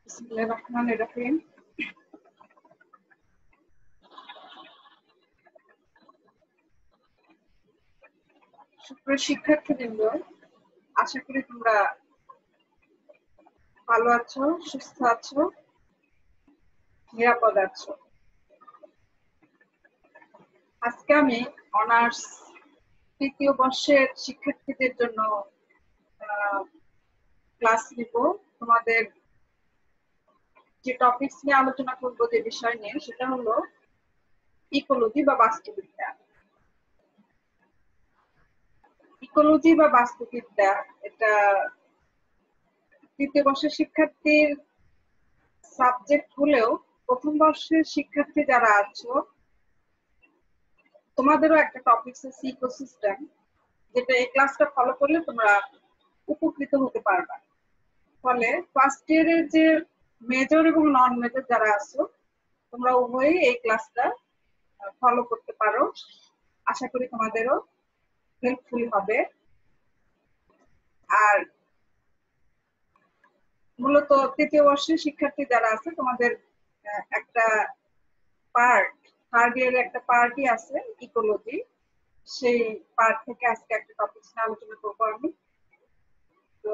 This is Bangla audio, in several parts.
বিসমিল্লাহির রহমানির রহিম। সুপ্রিয় শিক্ষার্থীবৃন্দ, আশা করি তোমরা ভালো আছো, সুস্থ আছো, নিরাপদ আছো। আজকে আমি অনার্স তৃতীয় বর্ষের শিক্ষার্থীদের জন্য ক্লাস নিব। তোমাদের যে টপিকস নিয়ে আলোচনা করব, যে বিষয় নিয়ে, সেটা হলো ইকোলজি বা বাস্তুবিদ্যা। ইকোলজি বা বাস্তুবিদ্যা এটা তৃতীয় বর্ষের শিক্ষার্থীর সাবজেক্ট হলেও প্রথম বর্ষের শিক্ষার্থী যারা আছো, তোমাদেরও একটা টপিক আছে ইকোসিস্টেম, যেটা এই ক্লাসটা ফলো করলে তোমরা উপকৃত হতে পারবা। ফলে ফার্স্ট ইয়ারের যে মেজর এবং নন মেজর যারা আছো, তোমরা উভয়ই এই ক্লাসটা ফলো করতে পারো। আশা করি তোমাদেরও হেল্পফুল হবে। আর মূলত তৃতীয় বর্ষের শিক্ষার্থী যারা আছে, তোমাদের একটা পার্ট, থার্ড ইয়ারের একটা পার্টই আছে ইকোলজি। সেই পার্ট থেকে আজকে একটা টপিক নিয়ে আলোচনা করবো আমি। তো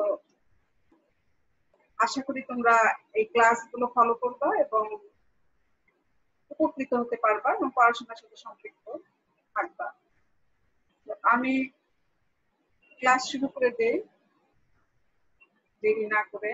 আশা করি তোমরা এই ক্লাসগুলো ফলো করবা এবং উপকৃত হতে পারবা এবং পড়াশোনার সাথে সম্পৃক্ত থাকবা। আমি ক্লাস শুরু করে দেই দেরি না করে।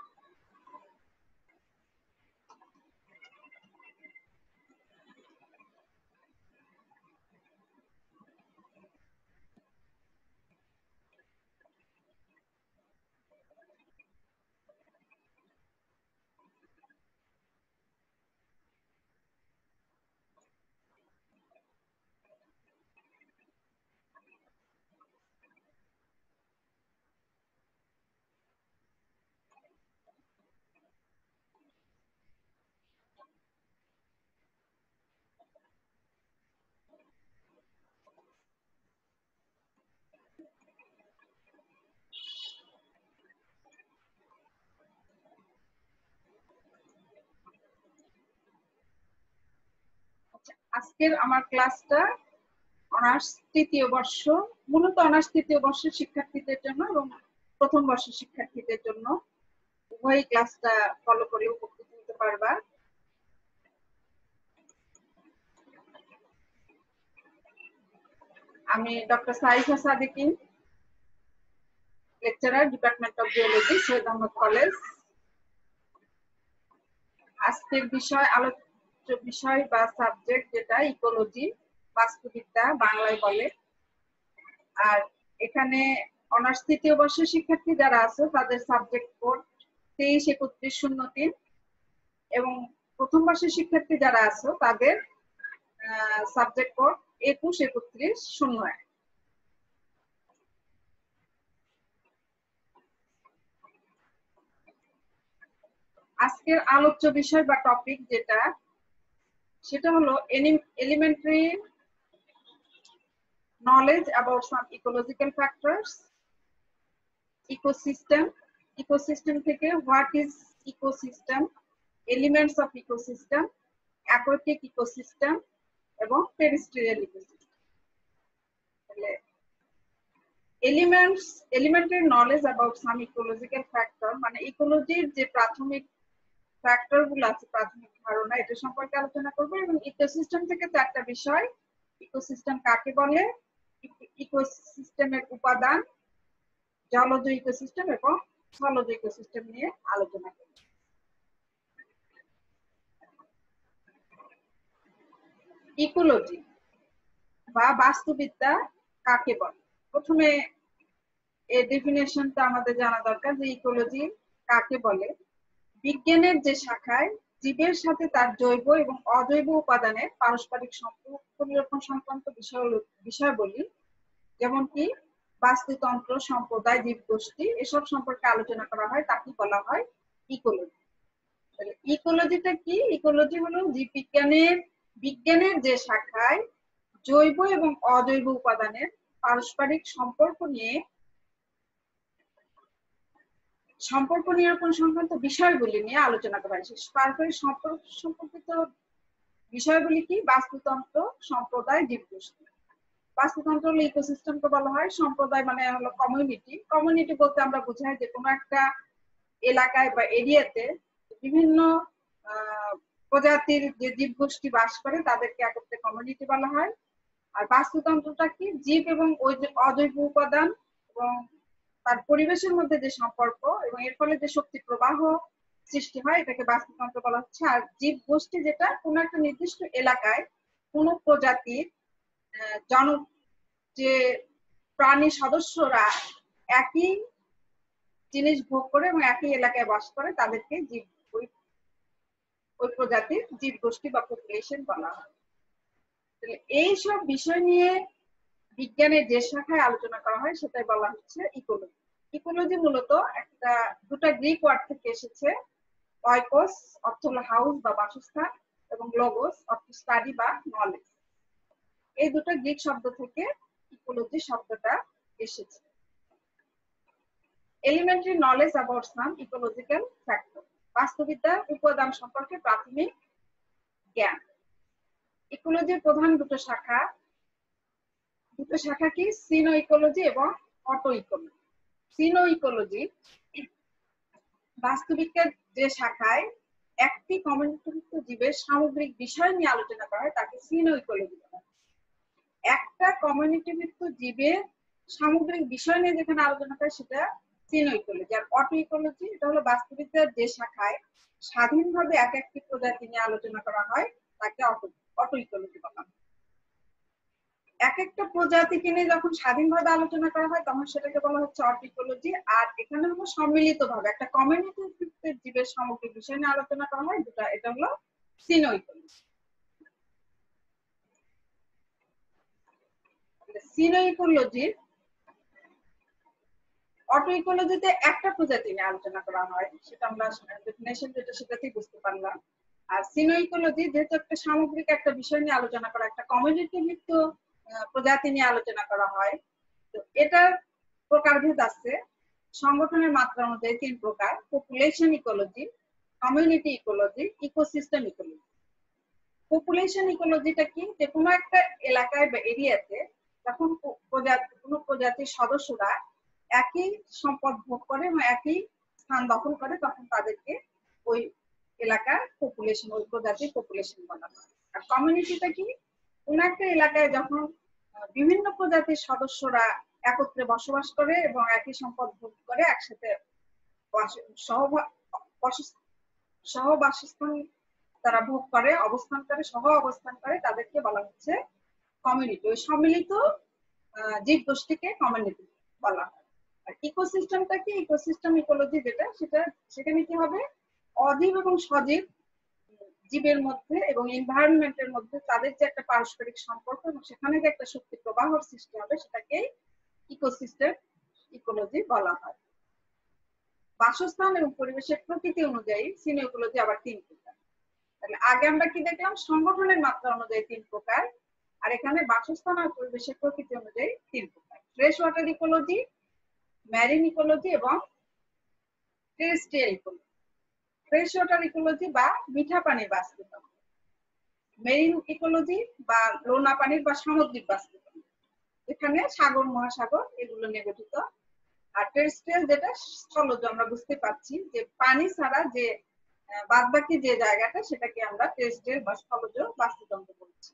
আজকের আমার ক্লাসটা অনার্স তৃতীয় বর্ষ, মূলত অনার্স তৃতীয় বর্ষের শিক্ষার্থীদের জন্য এবং প্রথম বর্ষের শিক্ষার্থীদের জন্য। উভয় ক্লাসটা ফলো করে উপকৃত হতে পারবা। আমি doctor Saifa Sadikin, lecturer, department of geology, Syed Ahmad college. আজকের আলোচ্য বিষয় বা সাবজেক্ট যেটা ইকোলজি, বাস্তুবিদ্যা বাংলায় বলে। আর এখানে অনার্স তৃতীয় বর্ষের শিক্ষার্থী যারা আছে, তাদের সাবজেক্ট কোড 23-31-03 এবং প্রথম বর্ষের শিক্ষার্থী যারা আছে, তাদের সাবজেক্ট কোড 21-31-01। আজকের আলোচ্য বিষয় বা টপিক যেটা, সেটা হলো elementary knowledge about some ecological factors, ecosystem থেকে what is ecosystem, elements of ecosystem, aquatic ecosystem এবং terrestrial ecosystem. elementary knowledge about some ecological factor মানে ইকোলজির যে প্রাথমিক ফ্যাক্টর গুলো আছে, প্রাথমিক ধারণা, এটা সম্পর্কে আলোচনা করবো। এবং ইকোসিস্টেম থেকে চারটা বিষয়: ইকোসিস্টেম কাকে বলে, ইকোসিস্টেমের উপাদান, জলজ ইকোসিস্টেম এবং স্থলজ ইকোসিস্টেম নিয়ে আলোচনা করব। ইকোলজি বা বাস্তুবিদ্যা কাকে বলে? প্রথমে এর ডেফিনেশনটা আমাদের জানা দরকার যে ইকোলজি কাকে বলে। বিজ্ঞানের যে শাখায় জীবের সাথে তার জৈব এবং অজৈব উপাদানের পারস্পরিক সম্পর্ক পরিবর্তন সংক্রান্ত বিষয়াবলী, যেমন কি বাস্তুতন্ত্র, সম্প্রদায়, জীবগোষ্ঠী, এসব সম্পর্কে আলোচনা করা হয়, তাকে বলা হয় ইকোলজি। ইকোলজিটা কি? ইকোলজি হলো বিজ্ঞানের যে শাখায় জৈব এবং অজৈব উপাদানের পারস্পরিক সম্পর্ক নিয়ে সম্পর্ক নিরূপণ সংক্রান্ত বিষয়গুলি নিয়ে আলোচনা করা হয়। পারস্পরিক সম্পর্ক সম্পর্কিত বিষয়গুলি কি? বাস্তুতন্ত্র, সম্প্রদায়, জীবগোষ্ঠী। বাস্তুতন্ত্র হলো ইকোসিস্টেমকে বলা হয়, সম্প্রদায় মানে হলো কমিউনিটি। কমিউনিটি বলতে আমরা বুঝাই যে কোনো একটা এলাকায় বা এরিয়াতে বিভিন্ন প্রজাতির যে জীবগোষ্ঠী বাস করে তাদেরকে একত্রে কমিউনিটি বলা হয়। আর বাস্তুতন্ত্রটা কি? জীব এবং অজৈব উপাদান এবং তার পরিবেশের মধ্যে যে সম্পর্ক এবং এর ফলে যে শক্তি প্রবাহ সৃষ্টি হয় এটাকে বাস্তুতন্ত্র বলা হচ্ছে। আর জীব গোষ্ঠী যেটা কোনো একটা নির্দিষ্ট এলাকায় কোনো প্রজাতির যে প্রাণী সদস্যরা একই জিনিস ভোগ করে এবং একই এলাকায় বাস করে তাদেরকে জীব ওই প্রজাতির জীব গোষ্ঠী বা পপুলেশন বলা হয়। এইসব বিষয় নিয়ে বিজ্ঞানের যে শাখায় আলোচনা করা হয় সেটাই বলা হচ্ছে ইকোলজি। ইকোলজি মূলত দুটা গ্রিক ওয়ার্ড থেকে এসেছে। অয়কোস অর্থ হলো হাউস বা বাসস্থান এবং লগোস অর্থ স্টাডি বা নলেজ। এই দুটো গ্রিক শব্দ থেকে ইকোলজি শব্দটা এসেছে। Elementary knowledge about some ecological factor, বাস্তুবিদ্যার উপাদান সম্পর্কে প্রাথমিক জ্ঞান। ইকোলজির প্রধান দুটো শাখা কি? সিনো ইকোলজি এবং অটো ইকোলজি। সিনো ইকোলজি বাস্তুবিজ্ঞান যে শাখায় একটি কমিউনিটিভুক্ত জীবের সামগ্রিক বিষয় নিয়ে আলোচনা করা হয় তাকে সিনো ইকোলজি বলা হয়। একটা কমিউনিটিভুক্ত জীবের সামগ্রিক বিষয় নিয়ে যেখানে আলোচনা করে সেটা সিনো ইকোলজি। আর অটো ইকোলজি এটা হলো বাস্তুবিদ্যার যে শাখায় স্বাধীনভাবে এক একটি প্রজাতি নিয়ে আলোচনা করা হয় তাকে অটো ইকোলজি বলা হয়। এক একটা প্রজাতিকে নিয়ে যখন স্বাধীনভাবে আলোচনা করা হয় তখন সেটাকে বলা হচ্ছে অটো ইকোলজি। আর এখানে হলো সম্মিলিতভাবে একটা কমিউনিটি ভিত্তিক জীবের সামগ্রিক বিষয় নিয়ে আলোচনা করা হয় যেটা এটা হলো সিনো ইকোলজি। সিনো ইকোলজির অটো ইকোলজিতে একটা প্রজাতি নিয়ে আলোচনা করা হয়, সেটা আমরা ডেফিনেশন যেটা সেটাতেই বুঝতে পারলাম। আর সিনো ইকোলজি যেহেতু একটা সামগ্রিক একটা বিষয় নিয়ে আলোচনা করা, একটা কমিউনিটি ভিত্তিক প্রজাতি নিয়ে আলোচনা করা হয়, তো এটার প্রকারভেদ আছে। সংগঠনের মাত্রা অনুযায়ী 3 প্রকার: population ecology, community ecology, ecosystem ecology. Population ইকোলজিটা কি? যে কোনো একটা এলাকায় বা এরিয়াতে যখন কোনো প্রজাতির সদস্যরা একই সম্পদ ভোগ করে এবং একই স্থান দখল করে তখন তাদেরকে ওই এলাকার পপুলেশন, ওই প্রজাতির পপুলেশন বলা হয়। আর কমিউনিটিটা কি? কোনো একটা এলাকায় যখন বিভিন্ন প্রজাতির সদস্যরা একত্রে বসবাস করে এবং একই সম্পদ ভোগ করে একসাথে সহবাসস্থান তারা ভোগ করে, অবস্থান করে, সহ অবস্থান করে, তাদেরকে বলা হচ্ছে কমিউনিটি। ওই সম্মিলিত জীব গোষ্ঠীকে কমিউনিটি বলা হয়। আর ইকোসিস্টেমটা কি? ইকোসিস্টেম ইকোলজি যেটা সেখানে কি হবে? অজীব এবং সজীব জীবের মধ্যে এবং এনভায়রনমেন্টের মধ্যে তাদের যে একটা পারস্পরিক সম্পর্ক এবং সেখানে যে একটা শক্তি প্রবাহর সৃষ্টি হবে সেটাকে ইকোসিস্টেম ইকোলজি বলা হয়। বাসস্থান এবং পরিবেশের প্রকৃতি অনুযায়ী সিনো ইকোলজি আবার 3 প্রকার। তাহলে আগে আমরা কি দেখলাম? সংগঠনের মাত্রা অনুযায়ী 3 প্রকার, আর এখানে বাসস্থান আর পরিবেশের প্রকৃতি অনুযায়ী 3 প্রকার: fresh water ecology, marine ecology এবং terrestrial ecology. Fresh water ecology বা মিঠা পানির বাস্তুতন্ত্র, মেরিন ইকোলজি বা লোনা পানির বা সামুদ্রিক বাস্তুতন্ত্র, এখানে সাগর মহাসাগর এগুলো নিয়ে গঠিত। আর টেরেস্ট্রিয়াল যেটা স্থলজ, আমরা বুঝতে পারছি যে পানি ছাড়া যে বাদবাকি যে জায়গাটা সেটাকে আমরা টেরেস্ট্রিয়াল বা স্থলজ বাস্তুতন্ত্র বলছি।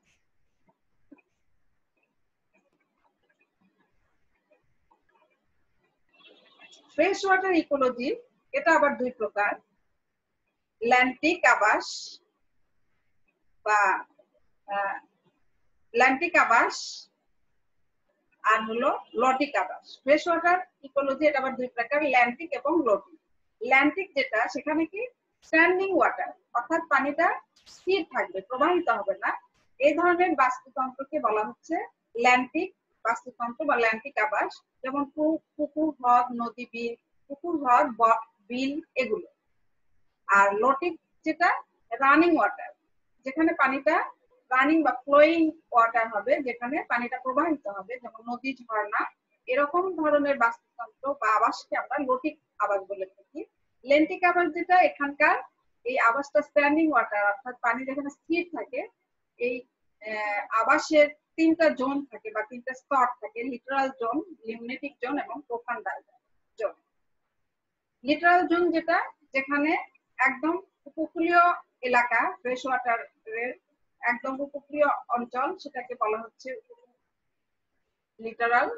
ফ্রেশ ওয়াটার ইকোলজি এটা আবার 2 প্রকার: ল্যান্টিক আবাস বা ল্যান্টিক আবাস আর হলো লটিক আবাস। ফ্রেশ ওয়াটার ইকোলজি এটা আবার 2 প্রকার: ল্যান্টিক এবং লটিক। ল্যান্টিক যেটা সেখানে কি স্ট্যান্ডিং ওয়াটার, অর্থাৎ পানিটা স্থির থাকবে, প্রবাহিত হবে না, এই ধরনের বাস্তুতন্ত্রকে বলা হচ্ছে ল্যান্টিক বাস্তুতন্ত্র বা ল্যান্টিক আবাস। যেমন পুকুর, হ্রদ, নদী, বিল, পুকুর, হ্রদ, বিল এগুলো। আর লটিক যেটা রানিং ওয়াটার, যেখানে পানিটা রানিং বা ফ্লোয়িং ওয়াটার হবে, যেখানে পানিটা প্রবাহিত হবে, যেমন নদী, ঝর্ণা, এরকম ধরনের বাস্তুতন্ত্র বা আবাসকে আমরা লটিক আবাস বলে থাকি। লেন্টিক আবাস যেটা, এখানকার এই আবাসটা স্ট্যান্ডিং ওয়াটার, অর্থাৎ পানি যেখানে স্থির থাকে। এই আবাসের তিনটা জোন থাকে বা তিনটা স্তর থাকে: লিটারাল জোন, লিমনেটিক জোন এবং প্রোফান্ডাল জোন। লিটারাল জোন যেটা, যেখানে একদম উপকূলীয় এলাকা, ফ্রেশ ওয়াটারের একদম উপকূলীয় অঞ্চল, সেটাকে বলা হচ্ছে লিটারাল।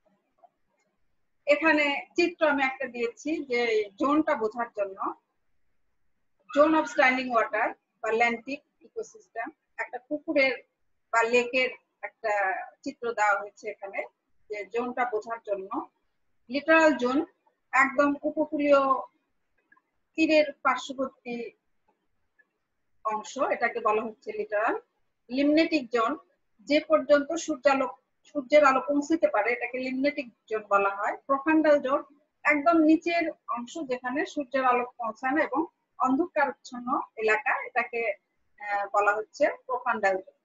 এখানে চিত্র আমি একটা দিয়েছি যে জোনটা বোঝার জন্য। জোন অফ স্ট্যান্ডিং ওয়াটার বা ল্যান্টিক ইকোসিস্টেম, একটা পুকুরের বা লেকের একটা চিত্র দেওয়া হয়েছে এখানে, যে জোনটা বোঝার জন্য। লিটারাল জোন একদম উপকূলীয় তীরের পার্শ্ববর্তী অংশ, এটাকে বলা হচ্ছে লিটারাল। লিমনেটিক জোন, যে পর্যন্ত সূর্যের আলো পৌঁছতে পারে, এটাকে লিমনেটিক জোন বলা হয়। প্রোফান্ডাল জোন একদম নিচের অংশ, যেখানে সূর্যের আলো পৌঁছায় না এবং অন্ধকারাচ্ছন্ন এলাকা, এটাকে বলা হচ্ছে প্রোফান্ডাল জোন।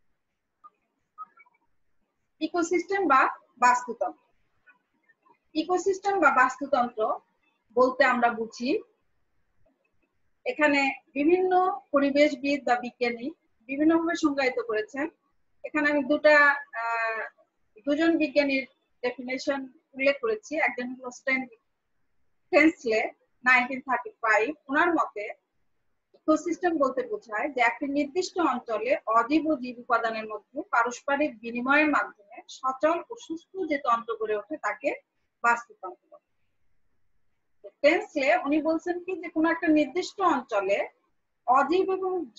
ইকোসিস্টেম বা বাস্তুতন্ত্র। ইকোসিস্টেম বা বাস্তুতন্ত্র বলতে আমরা বুঝি, এখানে বিভিন্ন পরিবেশবিদ বা বিজ্ঞানী বিভিন্নভাবে সংজ্ঞায়িত করেছেন। এখানে আমি দুজন বিজ্ঞানীর ডেফিনেশন উল্লেখ করেছি। একজন হলো স্টেনসলে, 1935। ওনার মতে ইকোসিস্টেম বলতে বোঝায় যে একটি নির্দিষ্ট অঞ্চলে অজীব ও জীব উপাদানের মধ্যে পারস্পরিক বিনিময়ের মাধ্যমে সচল ও সুস্থ যে তন্ত্র গড়ে ওঠে তাকে বাস্তুতন্ত্র। স্টেনসলে উনি বলছেন কি, যে কোনো একটা নির্দিষ্ট অঞ্চলে অজীব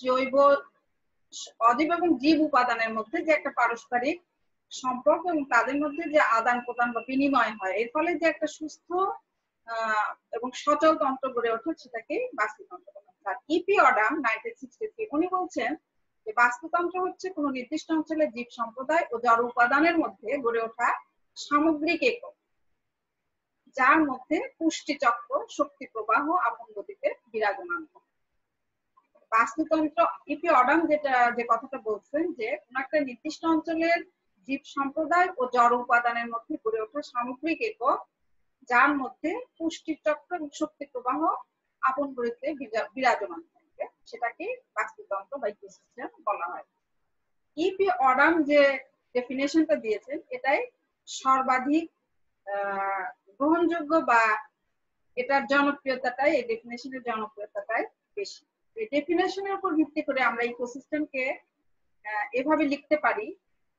এবং জীব উপাদানের মধ্যে যে একটা পারস্পরিক সম্পর্ক এবং তাদের মধ্যে যে আদান প্রদান বা বিনিময় হয়, এর ফলে যে একটা সুস্থ এবং সচল তন্ত্র গড়ে ওঠে, সেটাকে বাস্তুতন্ত্র বলা হয়। আর ইপি অডাম 1963 উনি বলছেন যে বাস্তুতন্ত্র হচ্ছে কোনো নির্দিষ্ট অঞ্চলের জীব সম্প্রদায় ও জড় উপাদানের মধ্যে গড়ে ওঠা সামগ্রিক একক, যার মধ্যে পুষ্টি চক্র, শক্তি প্রবাহ আপন গতিতে বিরাজমান। বাস্তুতন্ত্র, ইপি অডাম যে কথাটা বলছেন, যে কোন একটা নির্দিষ্ট অঞ্চলের জীব সম্প্রদায় ও জড় উপাদানের মধ্যে গড়ে ওঠা সামগ্রিক একক, যার মধ্যে পুষ্টি চক্র এবং শক্তি প্রবাহ আপন গতিতে বিরাজমান থাকে, সেটাকে বাস্তুতন্ত্র বা ইকোসিস্টেম বলা হয়। ইপি অডাম যে ডেফিনেশনটা দিয়েছেন, এটাই সর্বাধিক গ্রহণযোগ্য বা এটার জনপ্রিয়তাটাই, এই ডেফিনেশনের জনপ্রিয়তাটাই বেশি। এই ডেফিনেশনের উপর ভিত্তি করে আমরা ইকোসিস্টেমকে এভাবে লিখতে পারি: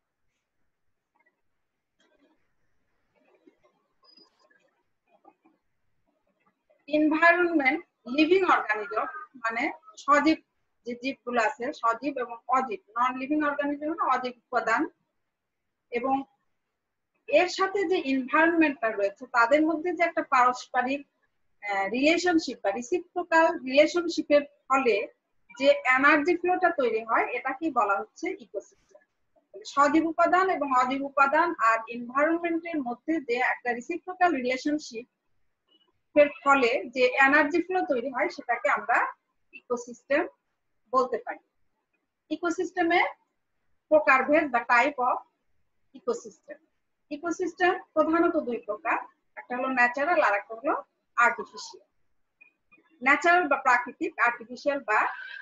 এনভায়রনমেন্ট লিভিং অর্গানিজম, মানে সজীব যে জীবগুলো আছে, সজীব এবং অজীব, নন লিভিং অর্গানিজম মানে অজীব উপাদান, এবং এর সাথে যে এনভায়রনমেন্টটা রয়েছে তাদের মধ্যে যে একটা পারস্পরিক রিলেশনশিপ বা রিসিপ্রোকাল রিলেশনশিপের ফলে যে এনার্জি ফ্লোটা তৈরি হয়, এটাকেই বলা হচ্ছে ইকোসিস্টেম। সজীব উপাদান এবং অজীব উপাদান আর এনভায়রনমেন্টের মধ্যে যে একটা রিসিপ্রোকাল রিলেশনশিপ এর ফলে যে এনার্জি ফ্লো তৈরি হয়, সেটাকে আমরা ইকোসিস্টেম বলতে পারি। ইকোসিস্টেমের প্রকারভেদ বা টাইপ অফ ইকোসিস্টেম। ইকোসিস্টেম প্রধানত দুই প্রকার, একটা হলো ন্যাচারাল আর একটা হলো আর্টিফিশিয়াল। ন্যাচারাল বা প্রাকৃতিক, আর্টিফিশিয়াল বা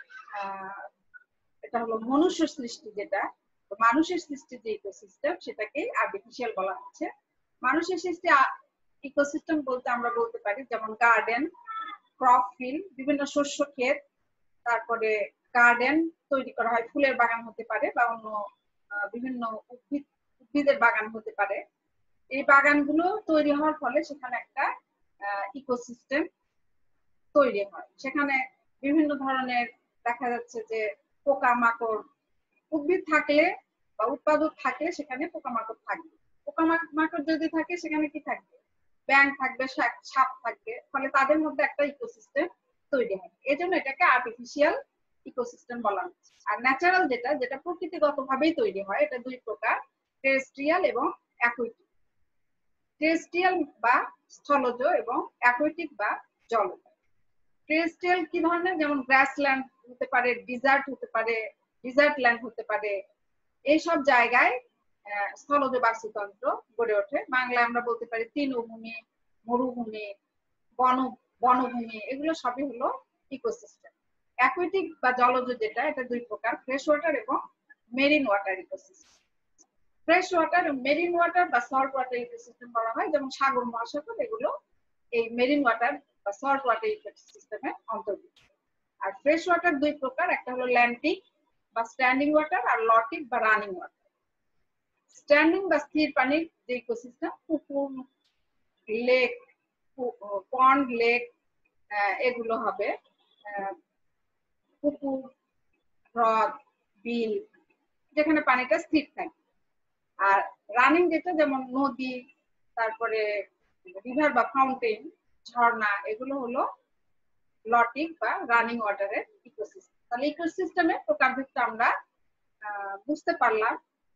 এটা হলো মনুষ্য সৃষ্টি। যেটা মানুষের সৃষ্টি যে ইকোসিস্টেম, সেটাকে আর্টিফিশিয়াল বলা হচ্ছে। মানুষের সৃষ্টি ইকোসিস্টেম বলতে আমরা বলতে পারি যেমন গার্ডেন, ক্রপ ফিল্ড, বিভিন্ন শস্য ক্ষেত, তারপরে গার্ডেন তৈরি করা হয়, ফুলের বাগান হতে পারে বা অন্য বিভিন্ন উদ্ভিদের বাগান হতে পারে। এই বাগানগুলো তৈরি হওয়ার ফলে সেখানে একটা ইকোসিস্টেম তৈরি হয়। সেখানে বিভিন্ন ধরনের দেখা যাচ্ছে যে পোকামাকড়, উদ্ভিদ থাকলে বা উৎপাদক থাকলে সেখানে পোকামাকড় থাকবে। পোকামাকড় যদি থাকে সেখানে কি থাকবে? ব্যাঙ থাকবে, সাপ থাকবে, ফলে তাদের মধ্যে একটা ইকোসিস্টেম তৈরি হয়। এই জন্য এটাকে আর্টিফিশিয়াল ইকোসিস্টেম বলা হচ্ছে। আর ন্যাচারাল যেটা প্রকৃতিগত ভাবেই তৈরি হয়, এটা দুই প্রকার: টেরেস্ট্রিয়াল এবং অ্যাকুয়াটিক। টেরেস্ট্রিয়াল বা স্থলজ এবং অ্যাকুয়াটিক বা জলজ। টেরেস্ট্রিয়াল কি ধরনের? যেমন গ্রাসল্যান্ড হতে পারে, ডিজার্ট হতে পারে, ডিজার্ট ল্যান্ড হতে পারে। এইসব জায়গায় স্থলজ বাস্তুতন্ত্র গড়ে ওঠে। বাংলায় আমরা বলতে পারি তৃণভূমি, মরুভূমি, বনভূমি, এগুলো সবই হলো ইকোসিস্টেম। অ্যাকুয়াটিক বা জলজ যেটা, এটা দুই প্রকার, ফ্রেশ ওয়াটার এবং marine water ecosystem. Fresh water, marine water বা সল্ট ওয়াটার ইকোসিস্টেম বলা হয়, যেমন সাগর মহাসাগর, এগুলো এই মেরিন ওয়াটার বা সল্ট ওয়াটার ইকোসিস্টেমের অন্তর্ভুক্ত। আর ফ্রেশ ওয়াটার দুই প্রকার, একটা হলো ল্যান্টিক বা স্ট্যান্ডিং ওয়াটার আর লটিক বা রানিং ওয়াটার। স্ট্যান্ডিং বা স্থির পানির যে ইকোসিস্টেম, পুকুর, লেক, পন্ড, লেক, এগুলো হবে পুকুর, হ্রদ, বিল, যেখানে পানিটা স্থির থাকে। আর রানিং যেটা, যেমন নদী, তারপরে রিভার বা ফাউন্টেন, ঝর্ণা, এগুলো হলো লটিক বা রানিং ওয়াটারের ইকোসিস্টেম। তাহলে ইকোসিস্টেমের প্রকারভেদটা আমরা বুঝতে পারলাম।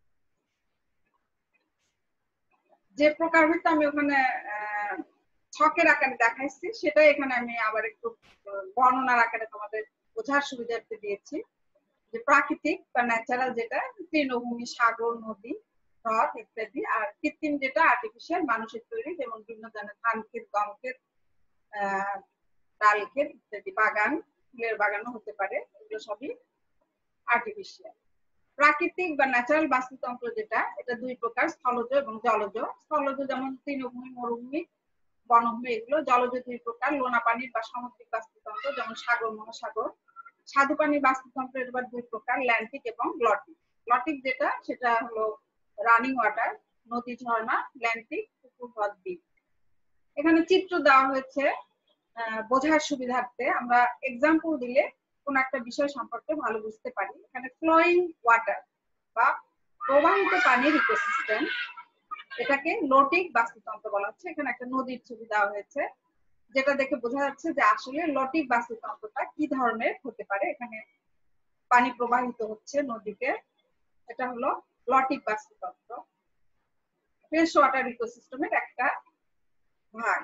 যে প্রকারভেদটা আমি ওখানে ছকের আকারে দেখাইছি, সেটাই এখানে আমি আবার একটু বর্ণনার আকারে তোমাদের বোঝার সুবিধার্থে দিয়েছি। যে প্রাকৃতিক বা ন্যাচারাল যেটা, তৃণভূমি, সাগর, নদী, হ্রদ ইত্যাদি। আর কৃত্রিম যেটা আর্টিফিশিয়াল, মানুষের তৈরি, যেমন বিভিন্ন ধরনের ধান ক্ষেত, গম ক্ষেত, ডাল ক্ষেত ইত্যাদি, বাগান, ফুলের বাগানও হতে পারে, এগুলো সবই আর্টিফিশিয়াল। প্রাকৃতিক বা ন্যাচারাল বাস্তুতন্ত্র যেটা, এটা দুই প্রকার, স্থলজ এবং জলজ। স্থলজ যেমন তৃণভূমি, মরুভূমি, বনভূমি, এগুলো। জলজ দুই প্রকার, লোনা পানির বা সামুদ্রিক বাস্তুতন্ত্র, যেমন সাগর, মহাসাগর। স্বাদু পানির বাস্তুতন্ত্র এবার দুই প্রকার, ল্যান্টিক এবং লটিক। লটিক যেটা, সেটা হলো রানিং ওয়াটার, নদী, ঝর্ণা, ল্যান্টিক, পুকুর, হ্রদ, বিল। এখানে চিত্র দেওয়া হয়েছে বোঝার সুবিধার্থে, আমরা এক্সাম্পল দিলে কোন একটা বিষয় সম্পর্কে ভালো বুঝতে পারি। এখানে ফ্লোয়িং ওয়াটার বা প্রবাহিত পানির ইকোসিস্টেম, এটাকে লটিক বাস্তুতন্ত্র বলা হচ্ছে। এখানে একটা নদীর ছবি দেওয়া হয়েছে, যেটা দেখে বোঝা যাচ্ছে যে আসলে লটিক বাস্তুতন্ত্রটা কি ধরনের হতে পারে। এখানে পানি প্রবাহিত হচ্ছে নদীতে, এটা হলো লটিক বাস্তুতন্ত্র, ফ্রেশ ওয়াটার ইকোসিস্টেমের একটা ভাগ।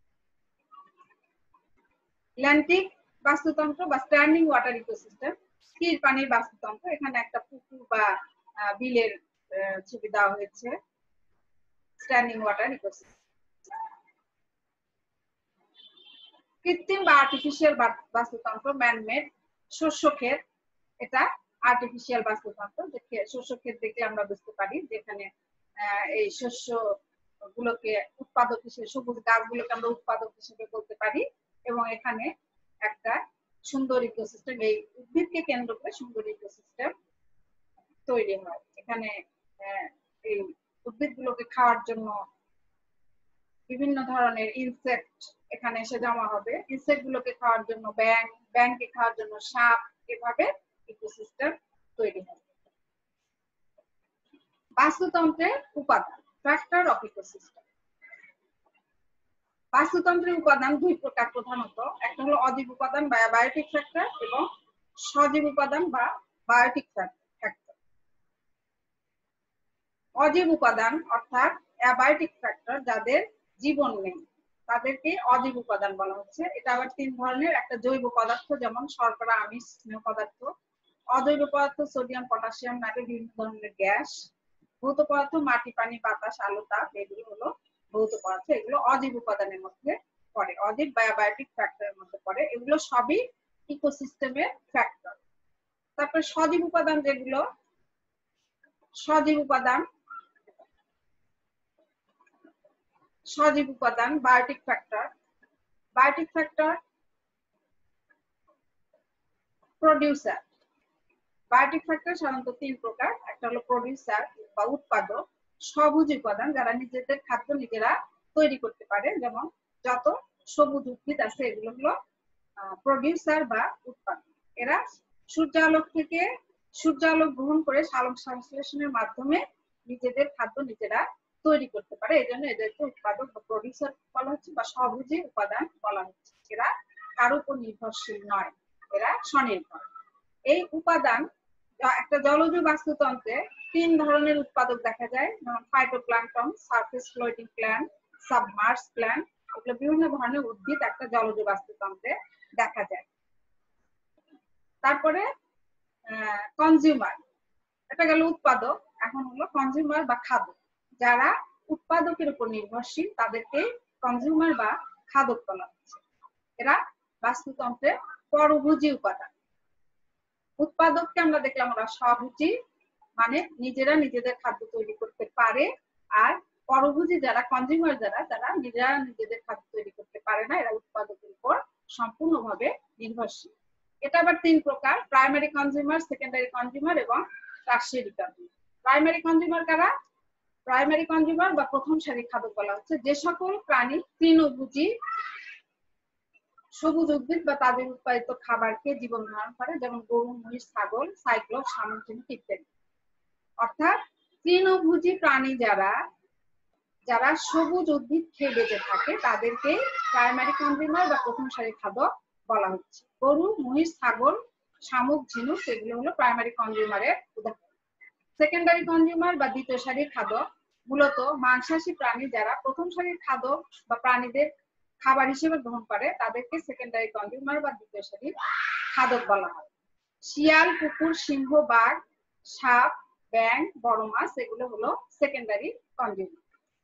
ল্যান্টিক বাস্তুতন্ত্র বা স্ট্যান্ডিং ওয়াটার ইকোসিস্টেম, স্থির পানির বাস্তুতন্ত্র। এখানে একটা পুকুর বা বিলের ছবি দেওয়া হয়েছে, স্ট্যান্ডিং ওয়াটার ইকোসিস্টেম। কৃত্রিম বা আর্টিফিশিয়াল বাস্তুতন্ত্র, ম্যানমেড, শস্য ক্ষেত, এটা আর্টিফিশিয়াল বাস্তুতন্ত্র। শস্য ক্ষেত দেখলে আমরা বুঝতে পারি যেখানে এই শস্য গুলোকে উৎপাদক হিসেবে, সবুজ গাছগুলোকে আমরা উৎপাদক হিসেবে বলতে পারি। এবং এখানে একটা সুন্দর ইকোসিস্টেম, এই উদ্ভিদকে কেন্দ্র করে সুন্দর ইকোসিস্টেম তৈরি হয়। এখানে এই উদ্ভিদগুলোকে খাওয়ার জন্য বিভিন্ন ধরনের ইনসেক্ট এখানে এসে জমা হবে। ইনসেক্ট গুলোকে খাওয়ার জন্য ব্যাঙ, ব্যাঙকে খাওয়ার জন্য সাপ, এভাবে ইকোসিস্টেম তৈরি হয়। বাস্তুতন্ত্রের উপাদান, ফ্যাক্টর অফ ইকোসিস্টেম। বাস্তুতন্ত্রের উপাদান দুই প্রকার প্রধানত, একটা হলো অজীব উপাদান বা অ্যাবায়োটিক ফ্যাক্টর এবং সজীব উপাদান বা বায়োটিক ফ্যাক্টর। অজীব উপাদান অর্থাৎ অ্যাবায়োটিক ফ্যাক্টর, যাদের জীবন নেই, তাদেরকে অজীব উপাদান বলা হচ্ছে। এটা আবার তিন ধরনের, একটা জৈব পদার্থ, যেমন শর্করা, আমিষ, স্নেহ পদার্থ। অজৈব পদার্থ, সোডিয়াম, পটাশিয়াম, নাইট্রোজেন, বিভিন্ন ধরনের গ্যাস। ভৌত পদার্থ, মাটি, পানি, বাতাস, আলো, তাপ, এগুলো হলো ভৌত পদার্থ। এগুলো অজীব উপাদানের মধ্যে পড়ে, অজীব বা অ্যাবায়োটিক ফ্যাক্টরের মধ্যে পড়ে। এগুলো সবই ইকোসিস্টেমের ফ্যাক্টর। তারপর সজীব উপাদান যেগুলো, সজীব উপাদান, সজীব উপাদান, biotic factor. Biotic factor producer. Biotic factor সাধারণত তিন প্রকার, একটা হলো প্রোডিউসার বা উৎপাদক, সবুজ উপাদান, যারা নিজেদের খাদ্য নিজেরা তৈরি করতে পারে, যেমন যত সবুজ উদ্ভিদ আছে এগুলো হলো প্রোডিউসার বা উৎপাদক। এরা সূর্যালোক থেকে সূর্যালোক গ্রহণ করে সালোক সংশ্লেষণের মাধ্যমে নিজেদের খাদ্য নিজেরা তৈরি করতে পারে, এই জন্য এদেরকে উৎপাদক বা প্রোডিউসার বলা হচ্ছে বা সবুজ উপাদান বলা হচ্ছে। এরা কারো উপর নির্ভরশীল নয়, এরা স্বনির্ভর। এই উপাদান, একটা জলজ বাস্তুতন্ত্রে তিন ধরনের উৎপাদক দেখা যায়, যেমন phytoplankton, surface floating plant, submerge plant. এগুলো বিভিন্ন ধরনের উদ্ভিদ একটা জলজ বাস্তুতন্ত্রে দেখা যায়। তারপরে কনজিউমার, এটা গেল উৎপাদক। এখন হলো কনজিউমার বা খাদ্য, যারা উৎপাদকের উপর নির্ভরশীল, তাদেরকে কনজিউমার বা খাদক বলা হচ্ছে। এরা বাস্তুতন্ত্রের পরভোজী উপাদান। উৎপাদককে আমরা দেখলাম ওরা স্বভোজী, মানে নিজেরা নিজেদের খাদ্য তৈরি করতে পারে, আর পরভোজী যারা কনজিউমার যারা তারা নিজেরা নিজেদের খাদ্য তৈরি করতে পারে না, এরা উৎপাদকের উপর সম্পূর্ণভাবে নির্ভরশীল। এটা আবার তিন প্রকার: প্রাইমারি কনজিউমার, সেকেন্ডারি কনজিউমার এবং টারশিয়ারি কনজিউমার। প্রাইমারি কনজিউমার কারা? প্রাইমারি কনজিউমার বা প্রথম সারি খাদক বলা হচ্ছে যে সকল প্রাণী তৃণভোজী সবুজ উদ্ভিদ বা তাদের উৎপাদিত খাবারকে জীবন ধারণ করে, যেমন গরু, মহিষ, ছাগল, সাইক্লোপ, শামুক, ঝিনুক ইত্যাদি। অর্থাৎ তৃণভোজী প্রাণী যারা যারা সবুজ উদ্ভিদ খেয়ে বেঁচে থাকে তাদেরকে প্রাইমারি কনজিউমার বা প্রথম সারির খাদক বলা হচ্ছে। গরু, মহিষ, ছাগল, শামুক, ঝিনুক এগুলো হলো প্রাইমারি কনজিউমারের উদাহরণ। সেকেন্ডারি কনজিউমার বা দ্বিতীয় সারির খাদক মূলত মাংসাশী প্রাণী যারা প্রথম সারির খাদক বা প্রাণীদের খাবার হিসেবে গ্রহণ করে তাদেরকে সেকেন্ডারি কনজিউমার বা দ্বিতীয় সারির খাদক বলা হয়। শিয়াল, কুকুর, সিংহ, বাঘ, সাপ, ব্যাঙ, বড় মাছ এগুলো হলো সেকেন্ডারি কনজিউমার।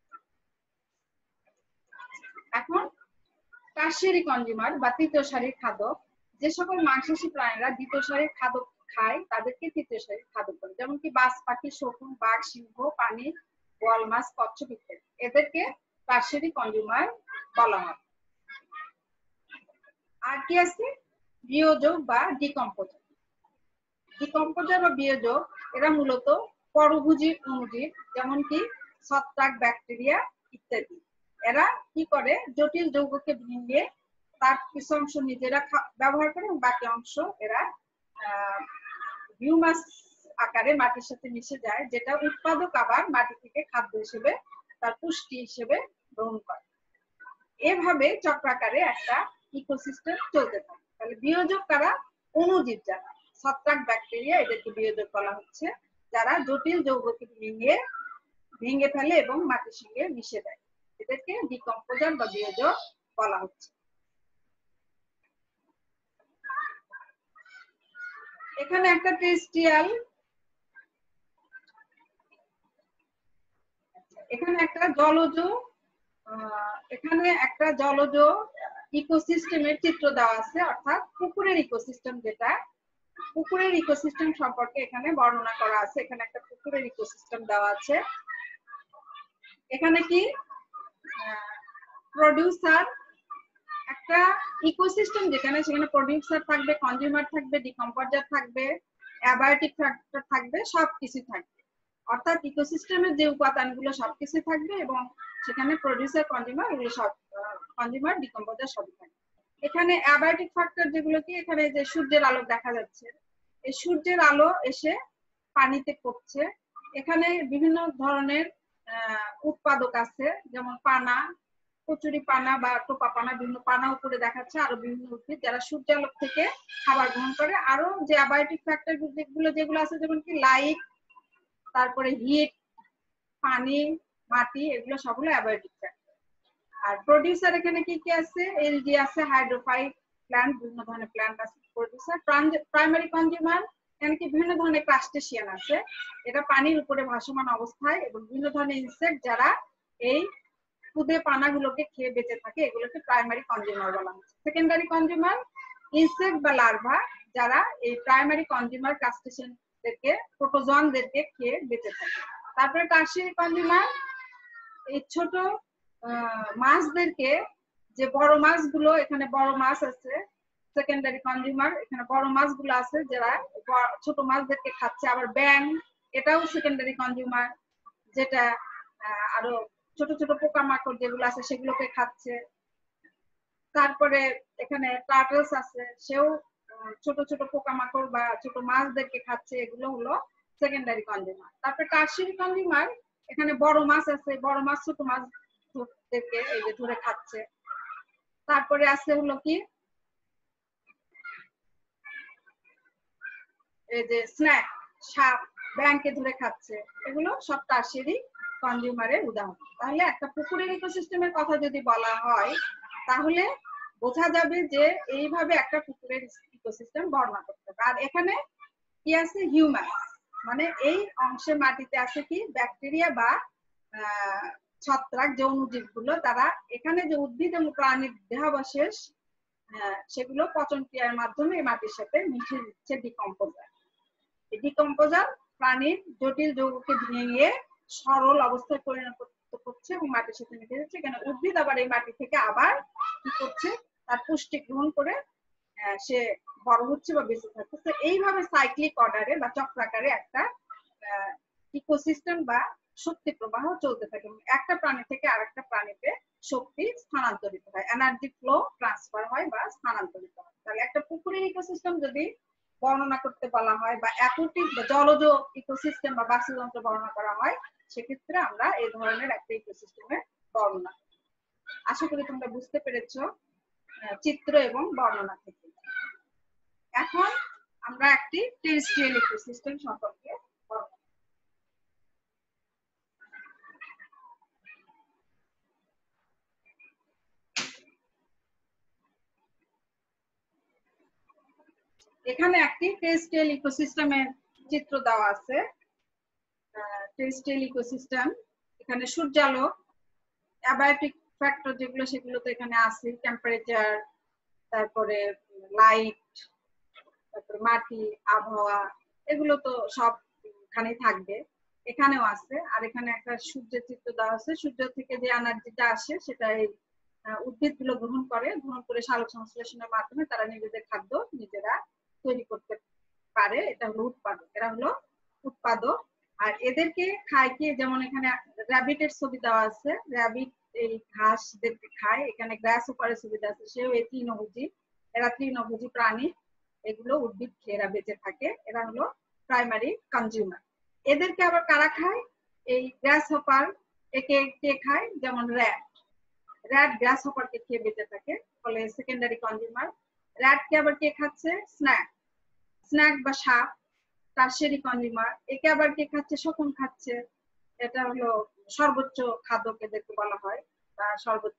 এখন টারশিয়ারি কনজিউমার বা তৃতীয় সারির খাদক, যে সকল মাংসাশী প্রাণীরা দ্বিতীয় সারির খাদক খায় তাদেরকে তৃতীয় সারির খাদক বলে, যেমন কি বাজ পাখি, শকুন, বাঘ, সিংহ, পানি, বোয়াল মাছ, কচ্ছপ ইত্যাদি। এদেরকে টারশিয়ারি কনজিউমার বলা হয়। আর কি আছে? বিয়োজক বা ডিকম্পোজার। ডিকম্পোজার বা বিয়োজক এরা মূলত পরভোজী অণুজীব, যেমন কি ছত্রাক, ব্যাকটেরিয়া ইত্যাদি। এরা কি করে? জটিল যৌগকে ভেঙে তার কিছু অংশ নিজেরা ব্যবহার করে, বাকি অংশ এরা হিউমাস আকারে মাটির সাথে মিশে যায়, যেটা উৎপাদক আবার মাটি থেকে খাদ্য হিসেবে তার পুষ্টি হিসেবে গ্রহণ করে। এভাবে চক্রাকারে একটা ইকোসিস্টেম চলতে থাকে। তাহলে বিয়োজক কারা? অণুজীব যারা ছত্রাক, ব্যাকটেরিয়া এদেরকে বিয়োজক বলা হচ্ছে, যারা জটিল যৌগকে ভেঙে ফেলে এবং মাটির সঙ্গে মিশে দেয়, এদেরকে ডিকম্পোজার বা বিয়োজক বলা হচ্ছে। এখানে একটা টেরেস্ট্রিয়াল, এখানে একটা জলজ ইকোসিস্টেমের চিত্র দেওয়া আছে, অর্থাৎ পুকুরের ইকোসিস্টেম, যেটা পুকুরের ইকোসিস্টেম সম্পর্কে এখানে বর্ণনা করা আছে। এখানে একটা পুকুরের ইকোসিস্টেম দেওয়া আছে। এখানে কি প্রোডিউসার, একটা ইকোসিস্টেম যেখানে সেখানে প্রোডিউসার থাকবে, কনজিউমার থাকবে, ডিকম্পোজার থাকবে, অ্যাবায়োটিক ফ্যাক্টর থাকবে, সবকিছু থাকবে। অর্থাৎ ইকোসিস্টেমের যে উপাদানগুলো সবকিছু থাকবে এবং সেখানে প্রোডিউসার, কনজিউমার এগুলো সব, কনজিউমার, ডিকম্পোজার সবই থাকবে। এখানে অ্যাবায়োটিক ফ্যাক্টর যেগুলো কি, এখানে যে সূর্যের আলো দেখা যাচ্ছে, এই সূর্যের আলো এসে পানিতে পড়ছে। এখানে বিভিন্ন ধরনের উৎপাদক আছে, যেমন পানা, কচুরি পানা বা টোপা পানা, বিভিন্ন পানা উপরে দেখাচ্ছে, আরো বিভিন্ন উদ্ভিদ যারা সূর্যালোক থেকে খাবার গ্রহণ করে। আরো যে অ্যাবায়োটিক ফ্যাক্টর যেগুলো আছে, যেমন কি লাইট, তারপরে হিট, পানি, মাটি, এগুলো সবগুলো অ্যাবায়োটিক ফ্যাক্টর। আর প্রোডিউসার এখানে কি কি আছে? এলজি আছে, হাইড্রোফাইট প্ল্যান্ট, বিভিন্ন ধরনের প্ল্যান্ট আছে প্রোডিউসার। প্রাইমারি কনজিউমার এখানে কি বিভিন্ন ধরনের ক্রাস্টেশিয়ান আছে, এটা পানির উপরে ভাসমান অবস্থায়, এবং বিভিন্ন ধরনের ইনসেক্ট যারা এই খুদে পানাগুলোকে খেয়ে বেঁচে থাকে, এগুলোকে প্রাইমারি কনজিউমার বলা হচ্ছে। সেকেন্ডারি কনজিউমার ইনসেক্ট বা লার্ভা যারা এই প্রাইমারি কনজিউমার ক্রাস্টেশিয়ানদেরকে, প্রোটোজোয়ানদেরকে খেয়ে বেঁচে থাকে। তারপরে টারশিয়ারি কনজিউমার এই ছোট মাছদেরকে, যে বড় মাছগুলো, এখানে বড় মাছ আছে, সেকেন্ডারি কনজিউমার এখানে বড় মাছগুলো আছে যারা ছোট মাছদেরকে খাচ্ছে। আবার ব্যাং, এটাও সেকেন্ডারি কনজিউমার, যেটা আরো ছোট ছোট পোকামাকড় যেগুলো আছে সেগুলোকে খাচ্ছে। তারপরে এখানে টার্টলস আছে, সেও ছোট ছোট পোকামাকড় বা ছোট মাছদেরকে খাচ্ছে, এগুলো হলো সেকেন্ডারি কনজিউমার। তারপরে টারশিয়ারি কনজিউমার, এখানে বড় মাছ আছে, বড় মাছ ছোট মাছদেরকে এই যে ধরে খাচ্ছে। তারপরে আছে হলো কি এই যে স্ন্যাক, সাপ, ব্যাংকে ধরে খাচ্ছে, এগুলো সব টারশিয়ারি কনজিউমারের উদাহরণ। তাহলে একটা পুকুরের ইকোসিস্টেমের কথা যদি বলা হয় তাহলে বোঝা যাবে যে এইভাবে একটা পুকুরের ইকোসিস্টেম বর্ণনা করতে হবে। আর এখানে কি আছে? হিউম্যাস, মানে এই অংশে মাটিতে আছে কি ব্যাকটেরিয়া বা ছত্রাক যে অণুজীবগুলো তারা এখানে যে উদ্ভিদ এবং প্রাণীর দেহাবশেষ সেগুলো পচন ক্রিয়ার মাধ্যমে মাটির সাথে মিশে দিচ্ছে ডিকম্পোজার। এই ডিকম্পোজার প্রাণীর জটিল যৌগকে ভেঙে সরল অবস্থায় পরিণত করছে এবং মাটির সাথে মিশে যাচ্ছে। এখানে উদ্ভিদ আবার এই মাটি থেকে আবার কি করছে, তার পুষ্টি গ্রহণ করে সে বড় হচ্ছে বা বেঁচে থাকছে। তো এইভাবে সাইক্লিক অর্ডারে বা চক্রাকারে একটা ইকোসিস্টেম বা শক্তি প্রবাহ চলতে থাকে। একটা প্রাণী থেকে আরেকটা প্রাণীতে শক্তি স্থানান্তরিত হয়, এনার্জি ফ্লো ট্রান্সফার হয় বা স্থানান্তরিত হয়। তাহলে একটা পুকুরের ইকোসিস্টেম যদি বর্ণনা করতে বলা হয় বা অ্যাকুয়াটিক বা জলজ ইকোসিস্টেম বা বাস্তুতন্ত্র বর্ণনা করা হয়, সেক্ষেত্রে আমরা এই ধরনের একটা ইকোসিস্টেমের বর্ণনা। আশা করি তোমরা বুঝতে পেরেছো চিত্র এবং বর্ণনা থেকে। এখন আমরা একটি টেরেস্ট্রিয়াল ইকোসিস্টেম সম্পর্কে বর্ণনা। এখানে একটি টেরেস্ট্রিয়াল ইকোসিস্টেমের চিত্র দেওয়া আছে। টেরেস্ট্রিয়াল ইকোসিস্টেম, এখানে সূর্যালোক, অ্যাবায়োটিক ফ্যাক্টর যেগুলো সেগুলো তো এখানে আছে, টেম্পারেচার, তারপরে লাইট, তারপরে মাটি, আবহাওয়া, এগুলো তো সবখানেই থাকবে, এখানেও আছে। আর এখানে একটা সূর্যের চিত্র দেওয়া আছে, সূর্য থেকে যে এনার্জিটা আসে সেটা এই উদ্ভিদগুলো গ্রহণ করে সালোক সংশ্লেষণের মাধ্যমে তারা নিজেদের খাদ্য নিজেরা তৈরি করতে পারে। এটা হলো উৎপাদক, এরা হলো উৎপাদক। আর এদেরকে খায় কি, যেমন এখানে র্যাবিটের ছবি দেওয়া আছে, র্যাবিট এই ঘাসদেরকে খায়। এখানে গ্রাস হোপারের সুবিধা আছে, সেও এই তৃণভোজী, এরা তৃণভোজী প্রাণী, এগুলো উদ্ভিদ খেয়ে এরা বেঁচে থাকে। এরা হলো প্রাইমারি কনজিউমার। এদেরকে আবার কারা খায়, এই গ্রাস হোপার একে কে খায়, যেমন র্যাট গ্রাস হোপারকে খেয়ে বেঁচে থাকে, ফলে সেকেন্ডারি কনজিউমার। র্যাটকে আবার কে খাচ্ছে, স্ন্যাক বা সাপ, টারশিয়ারি কনজিউমার। একে আবার কে খাচ্ছে, শকুন খাচ্ছে, এটা হলো সর্বোচ্চ খাদ্য এদেরকে বলা হয় বা সর্বোচ্চ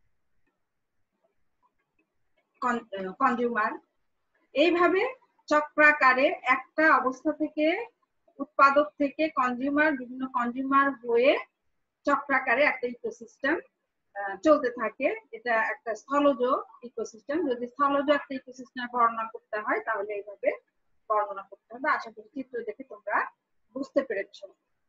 কনজিউমার। এইভাবে চক্রাকারে একটা অবস্থা থেকে, উৎপাদক থেকে কনজিউমার, বিভিন্ন কনজিউমার হয়ে চক্রাকারে একটা ইকোসিস্টেম চলতে থাকে। এটা একটা স্থলজ ইকোসিস্টেম। যদি স্থলজ একটা ইকোসিস্টেম বর্ণনা করতে হয় তাহলে এইভাবে বর্ণনা করতে হবে। আশা করি চিত্র দেখে তোমরা বুঝতে পেরেছো।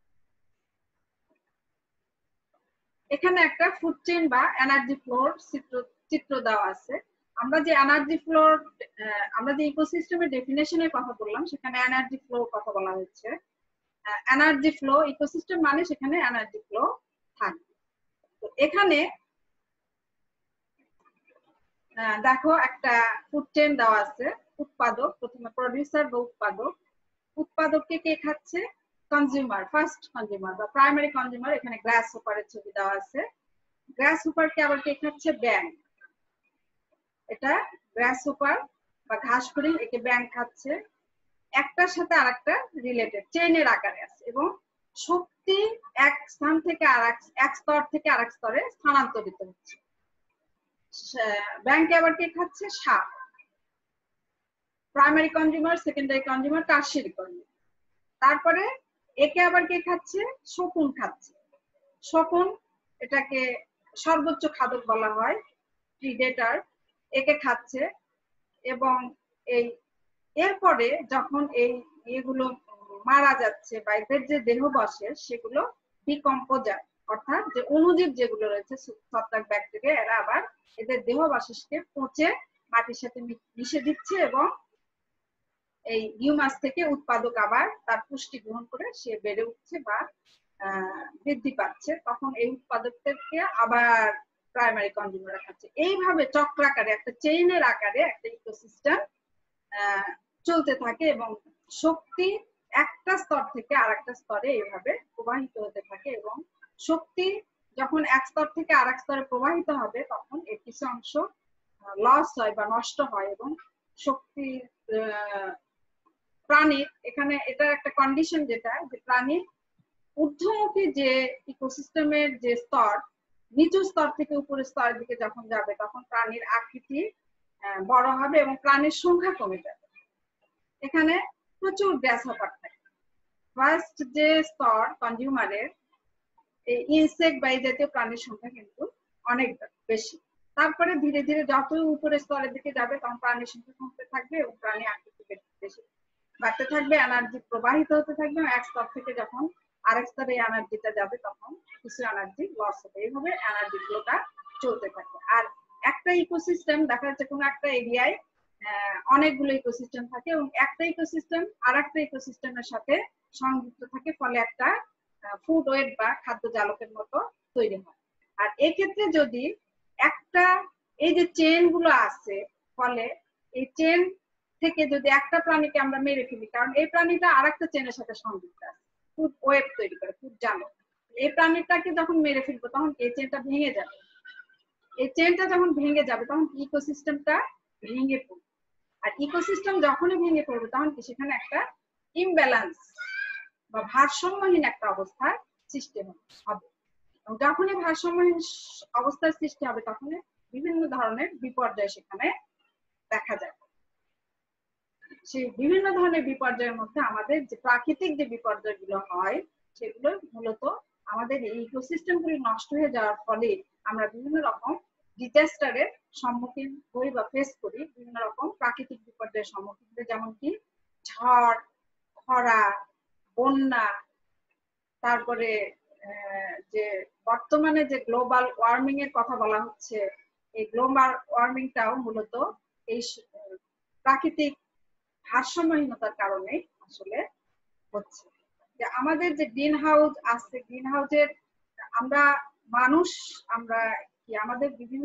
এখানে একটা ফুড চেইন বা এনার্জি ফ্লোর চিত্র দেওয়া আছে। আমরা যে এনার্জি ফ্লোর, আমরা যে ইকোসিস্টেমের ডেফিনেশনের কথা বললাম সেখানে এনার্জি ফ্লো কথা বলা হচ্ছে। এনার্জি ফ্লো ইকোসিস্টেম মানে সেখানে এনার্জি ফ্লো থাকবে। তো এখানে দেখো একটা ফুড চেইন দেওয়া আছে। উৎপাদক, প্রথমে প্রডিউসার বা উৎপাদক। উৎপাদককে কে খাচ্ছে, কনজিউমার, ফার্স্ট কনজিউমার বা প্রাইমারি কনজিউমার। এখানে গ্রাস হোপারের ছবি দেওয়া আছে। গ্রাস হোপারকে আবার কে খাচ্ছে, ব্যাঙ। এটা গ্রাস হোপার বা ঘাস ফড়িং, একে ব্যাঙ খাচ্ছে। একটার সাথে আরেকটা রিলেটেড, চেইনের আকারে আছে এবং শক্তি এক স্থান থেকে এক স্তর থেকে আরেক স্তরে স্থানান্তরিত হচ্ছে। ব্যাংকে আবার কে খাচ্ছে, সাপ। Primary consumer, secondary consumer, tertiary consumer. তারপরে একে আবার কে খাচ্ছে, শকুন খাচ্ছে। শকুন, এটাকে সর্বোচ্চ খাদক বলা হয়, প্রিডেটর, একে খাচ্ছে। এবং এই এরপরে যখন এই এগুলো মারা যাচ্ছে বা এদের যে দেহবশেষ সেগুলো ডিকম্পোজার, অর্থাৎ যে অণুজীব যেগুলো রয়েছে, ছত্রাক, ব্যাকটেরিয়া, এরা আবার এদের দেহবশেষকে পচে মাটির সাথে মিশে দিচ্ছে এবং এই হিউমাস থেকে উৎপাদক আবার তার পুষ্টি গ্রহণ করে সে বেড়ে উঠছে বা বৃদ্ধি পাচ্ছে। তখন এই উৎপাদকদেরকে আবার প্রাইমারি কনজিউমার খাচ্ছে। এইভাবে চক্রাকারে, একটা চেইনের আকারে একটা ইকোসিস্টেম চলতে থাকে এবং শক্তি একটা স্তর থেকে আরেকটা স্তরে এইভাবে প্রবাহিত হতে থাকে। এবং শক্তি যখন এক স্তর থেকে আরেক স্তরে প্রবাহিত হবে তখন এর কিছু অংশ লস হয় বা নষ্ট হয় এবং শক্তি প্রাণীর, এখানে এটা একটা কন্ডিশন যেটা, যে প্রাণীর ঊর্ধ্বমুখী যে ইকোসিস্টেমের যে স্তর, নিচু স্তর থেকে উপরের স্তরের দিকে যখন যাবে তখন প্রাণীর আকৃতি বড় হবে এবং প্রাণীর সংখ্যা কমে যাবে। এখানে প্রচুর গ্যাস হোপার থাকে। ফার্স্ট যে স্তর কনজিউমারের, এই ইনসেক্ট বা এই জাতীয় প্রাণীর সংখ্যা কিন্তু অনেক বেশি। তারপরে ধীরে ধীরে যত উপরে স্তরের দিকে যাবে তখন প্রাণীর সংখ্যা কমতে থাকবে এবং প্রাণী আকৃতি বেশি বাড়তে থাকবে, এনার্জি প্রবাহিত হতে থাকবে। এক স্তর থেকে যখন আরেক স্তরে এনার্জিটা যাবে তখন কিছু এনার্জি লস হবে। এইভাবে এনার্জি ফ্লোটা চলতে থাকে। আর একটা ইকোসিস্টেম দেখা যাচ্ছে কোনো একটা এরিয়ায় অনেকগুলো ইকোসিস্টেম থাকে এবং একটা ইকোসিস্টেম আর একটা ইকোসিস্টেমের সাথে সংযুক্ত থাকে, ফলে একটা ফুড ওয়েব বা খাদ্য জালকের মতো তৈরি হয়। আর এক্ষেত্রে যদি একটা এই যে চেন গুলো আছে, ফলে এই চেন থেকে যদি একটা প্রাণীকে আমরা মেরে ফেলি, কারণ এই প্রাণীটা আর একটা চেনের সাথে সংযুক্ত আছে, ফুড ওয়েব তৈরি করে, ফুড জালক। এই প্রাণীটাকে যখন মেরে ফেলবো তখন এই চেনটা ভেঙে যাবে। এই চেনটা যখন ভেঙে যাবে তখন ইকোসিস্টেমটা ভেঙে পড়বে। আর ইকোসিস্টেম যখনই ভেঙে পড়বে তখন কি সেখানে একটা ইমব্যালেন্স বা ভারসাম্যহীন একটা অবস্থার সৃষ্টি হবে। যখনই ভারসাম্যহীন অবস্থার সৃষ্টি হবে তখন বিভিন্ন ধরনের বিপর্যয় সেখানে দেখা যায়। সেই বিভিন্ন ধরনের বিপর্যয়ের মধ্যে আমাদের যে প্রাকৃতিক যে বিপর্যয়গুলো হয় সেগুলো মূলত আমাদের এই ইকোসিস্টেমগুলি নষ্ট হয়ে যাওয়ার ফলে আমরা বিভিন্ন রকম ডিজাস্টারের সম্মুখীন হই বা ফেস করি। বিভিন্ন রকম প্রাকৃতিক বিপর্যয়ের সম্মুখীন হই, যেমন কি ঝড়, খরা, বন্যা, তারপরে যে বর্তমানে যে গ্লোবাল ওয়ার্মিং এর কথা বলা হচ্ছে, এই গ্লোবাল ওয়ার্মিংটাও মূলত এই প্রাকৃতিক ভারসাম্যহীনতার কারণে আসলে হচ্ছে। যে আমাদের যে গ্রিন হাউস আছে, গ্রিন হাউসের আমরা মানুষ আমরা কি আমাদের বিভিন্ন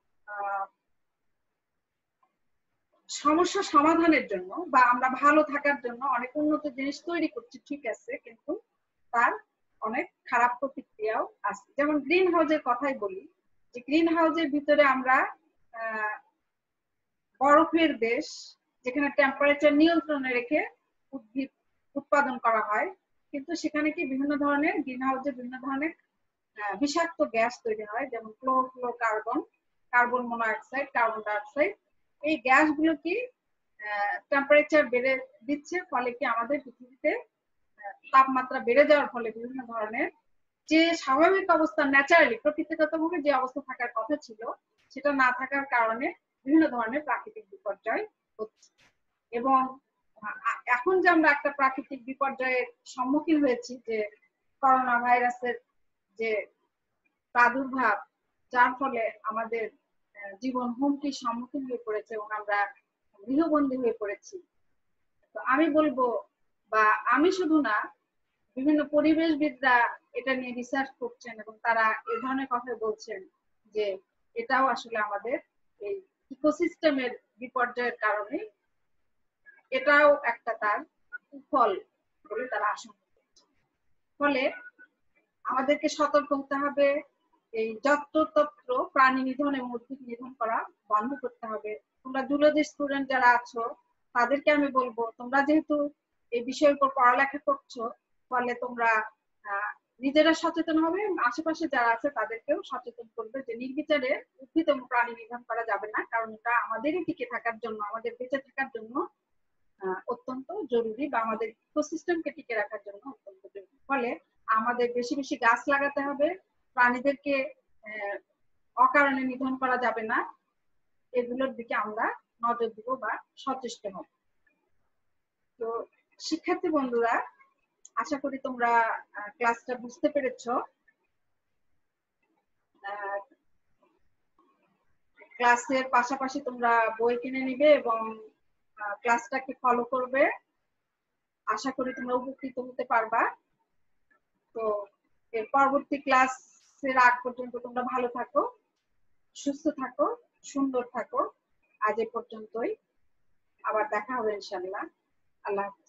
সমস্যা সমাধানের জন্য বা আমরা ভালো থাকার জন্য অনেক উন্নত জিনিস তৈরি করছি, ঠিক আছে, কিন্তু তার অনেক খারাপ প্রতিক্রিয়াও আছে। যেমন গ্রিন হাউসের কথাই বলি, যে গ্রিন হাউসের ভিতরে আমরা বরফের দেশ যেখানে টেম্পারেচার নিয়ন্ত্রণে রেখে উদ্ভিদ উৎপাদন করা হয়, কিন্তু সেখানে কি বিভিন্ন ধরনের গ্রিন হাউসে বিভিন্ন ধরনের বিষাক্ত গ্যাস তৈরি হয়, যেমন chlorofluorocarbon, carbon monoxide, carbon dioxide. এই গ্যাসগুলো কি টেম্পারেচার বেড়ে দিচ্ছে, ফলে কি আমাদের পৃথিবীতে তাপমাত্রা বেড়ে যাওয়ার ফলে বিভিন্ন ধরনের যে স্বাভাবিক অবস্থা ন্যাচারালি প্রকৃতিগতভাবে যে অবস্থা থাকার কথা ছিল সেটা না থাকার কারণে বিভিন্ন ধরনের প্রাকৃতিক বিপর্যয় হচ্ছে। এবং এখন যে আমরা একটা প্রাকৃতিক বিপর্যয়ের সম্মুখীন হয়েছি, যে করোনা ভাইরাসের যে প্রাদুর্ভাব, যার ফলে আমাদের জীবন হুমকির সম্মুখীন হয়ে পড়েছে এবং আমরা গৃহবন্দী হয়ে পড়েছি। তো আমি বলবো, বা আমি শুধু না, বিভিন্ন পরিবেশবিদরা এটা নিয়ে রিসার্চ করছেন এবং তারা এ ধরনের কথা বলছেন যে এটাও আসলে আমাদের এই ইকোসিস্টেমের বিপর্যয়ের কারণে এটাও একটা তার ফল বলে তারা আশঙ্কা করছেন। ফলে আমাদেরকে সতর্ক হতে হবে, এই যত্রতত্র প্রাণী নিধন এবং উদ্ভিদ নিধন করা বন্ধ করতে হবে। তোমরা জুলজি স্টুডেন্ট যারা আছো তাদেরকে আমি বলবো, তোমরা যেহেতু এই বিষয়ের উপর পড়ালেখা করছো, ফলে তোমরা নিজেরা সচেতন হবে, আশেপাশে যারা আছে তাদেরকেও সচেতন করবে যে নির্বিচারে উদ্ভিদ এবং প্রাণী নিধন করা যাবে না, কারণ এটা আমাদেরই টিকে থাকার জন্য, আমাদের বেঁচে থাকার জন্য অত্যন্ত জরুরি, বা আমাদের ইকোসিস্টেমকে টিকে রাখার জন্য অত্যন্ত জরুরি। ফলে আমাদের বেশি বেশি গাছ লাগাতে হবে, প্রাণীদেরকে অকারণে নিধন করা যাবে না, এগুলোর দিকে আমরা নজর দিব বা সচেষ্ট হব। তো শিক্ষার্থী বন্ধুরা, আশা করি তোমরা ক্লাসটা বুঝতে পেরেছো। ক্লাসের পাশাপাশি তোমরা বই কিনে নিবে এবং ক্লাসটাকে ফলো করবে। আশা করি তোমরা উপকৃত হতে পারবা। তো এর পরবর্তী ক্লাসের আগ পর্যন্ত তোমরা ভালো থাকো, সুস্থ থাকো, সুন্দর থাকো। আজ এ পর্যন্তই, আবার দেখা হবে ইনশাআল্লাহ। আল্লাহ হাফেজ।